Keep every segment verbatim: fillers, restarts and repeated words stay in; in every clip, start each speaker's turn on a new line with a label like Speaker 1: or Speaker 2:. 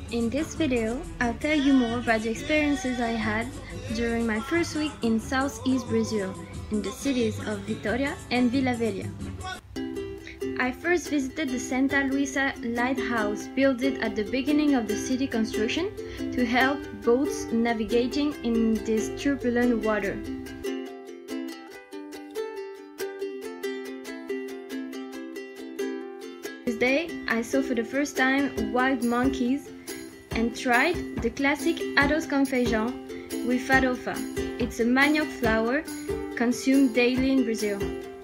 Speaker 1: In this video, I'll tell you more about the experiences I had during my first week in southeast Brazil, in the cities of Vitória and Vila Velha. I first visited the Santa Luisa lighthouse, built at the beginning of the city construction to help boats navigating in this turbulent water. This day, I saw for the first time wild monkeys and tried the classic arroz com feijão with farofa. It's a manioc flour consumed daily in Brazil.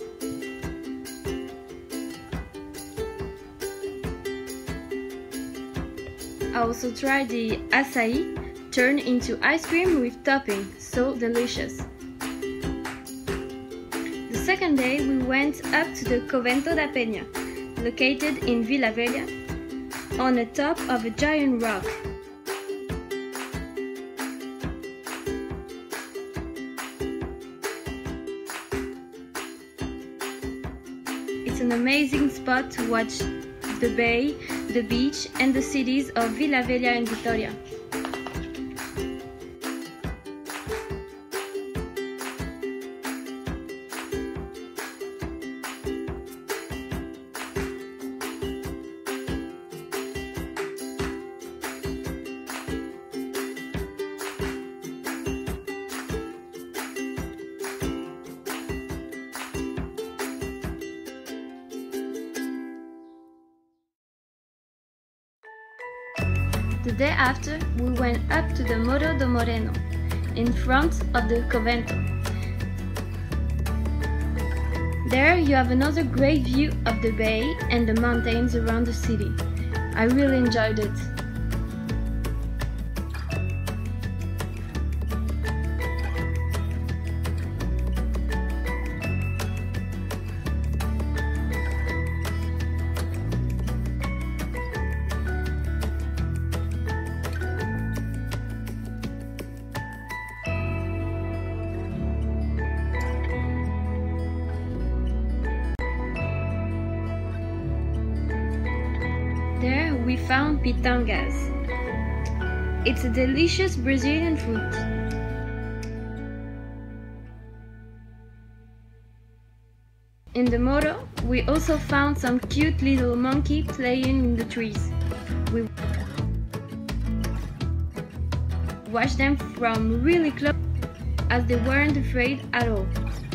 Speaker 1: I also tried the açaí, turned into ice cream with topping, so delicious. The second day we went up to the Convento da Penha, located in Vila Velha, on the top of a giant rock. It's an amazing spot to watch the bay, the beach and the cities of Vila Velha and Vitória. The day after, we went up to the Morro do Moreno, in front of the Convento. There you have another great view of the bay and the mountains around the city. I really enjoyed it. There we found pitangas. It's a delicious Brazilian fruit. In the Morro, we also found some cute little monkeys playing in the trees. We watched them from really close, as they weren't afraid at all.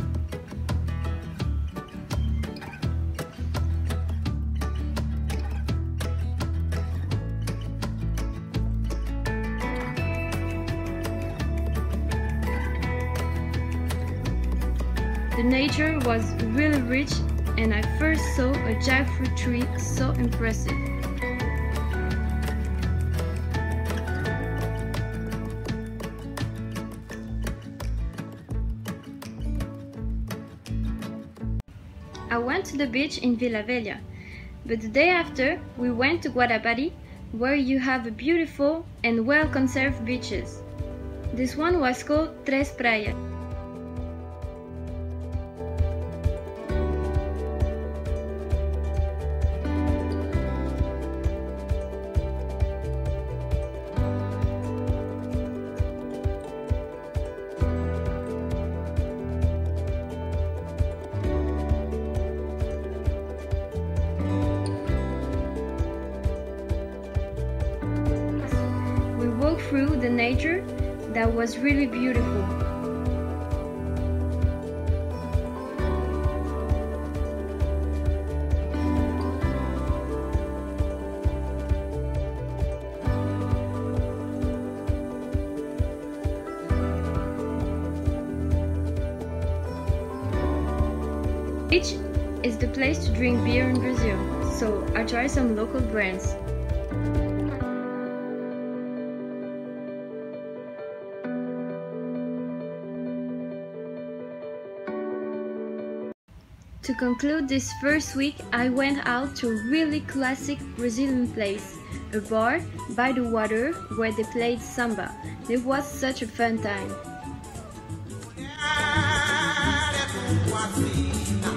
Speaker 1: The nature was really rich, and I first saw a jackfruit tree so impressive. I went to the beach in Vila Velha, but the day after we went to Guarapari, where you have beautiful and well-conserved beaches. This one was called Tres Praias. Through the nature that was really beautiful. Beach is the place to drink beer in Brazil, so I tried some local brands. To conclude this first week, I went out to a really classic Brazilian place, a bar by the water where they played samba. It was such a fun time.